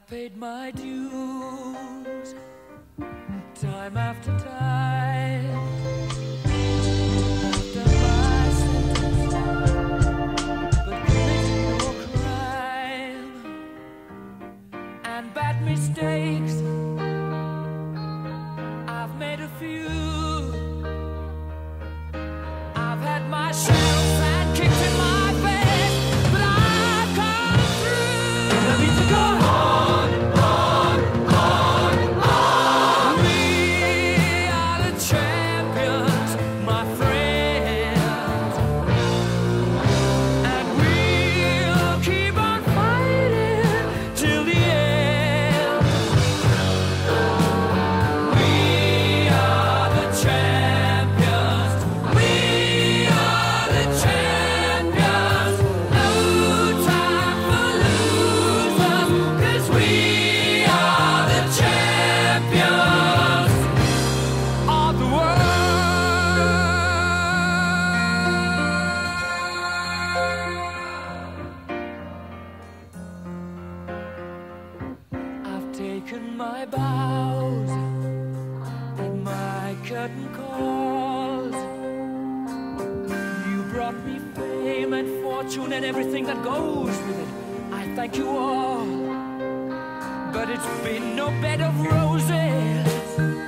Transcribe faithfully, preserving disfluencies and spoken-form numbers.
paid my dues time after time. After my sentence, but committed no crime. And bad mistakes, I've made a few. I've had my shells and kicked in my face, but I've come through. I need to go on, on, on, on. We are the champions, my friends, and we'll keep on fighting till the end. We are the champions. We are the champions. No time for losers, 'cause we are the champions of the world. I've taken my bows and my curtain calls. You brought me fame and fortune and everything that goes with it. I thank you all, but it's been no bed of roses.